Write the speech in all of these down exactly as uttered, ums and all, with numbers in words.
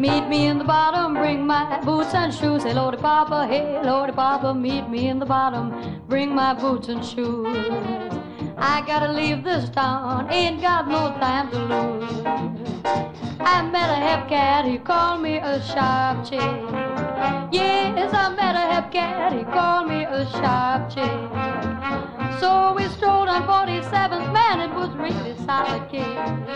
Meet me in the bottom, bring my boots and shoes. Hey, Lordy Papa, hey, Lordy Papa, meet me in the bottom, bring my boots and shoes. I gotta leave this town, ain't got no time to lose. I met a hep cat, he called me a sharp chick. Yes, I met a hep cat, he called me a sharp chick. So we strolled on forty-seventh, man, it was really solid kick.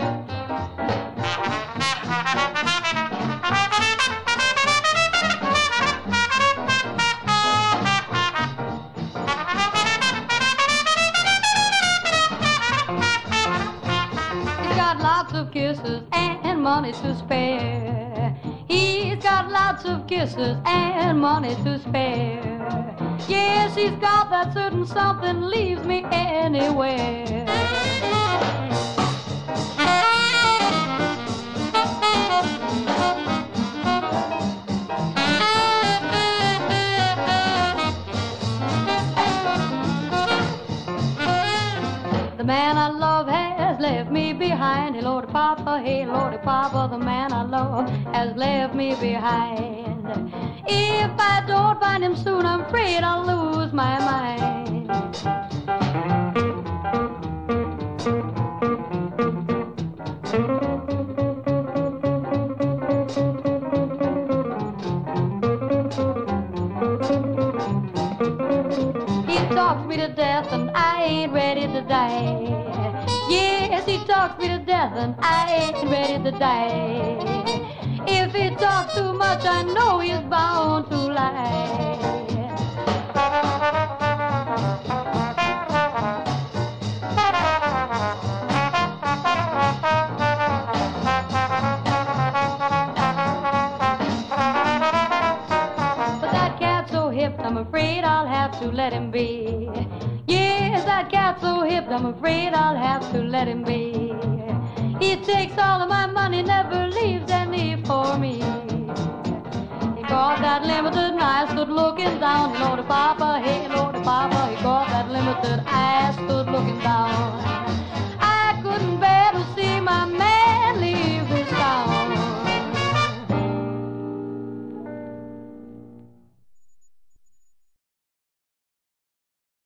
Got lots of kisses and money to spare. He's got lots of kisses and money to spare. Yes, he's got that certain something leaves me anywhere. The man I love has left me behind. Hey, Lordy Papa, hey, Lordy Papa, the man I love has left me behind. If I don't find him soon, I'm afraid I'll lose my mind. He talks me to death and I ain't ready to die. Yes, he talks me to death and I ain't ready to die. If he talks too much, I know he's bound to lie. But that cat's so hip, I'm afraid I'll have to let him be. Yes, that cat's so hip, I'm afraid I'll have to let him be. He takes all of my money, never leaves any for me. He got that limited and I stood looking down. Hey, Lordy Papa, hey, Lordy Papa, he got that limited, I stood looking down.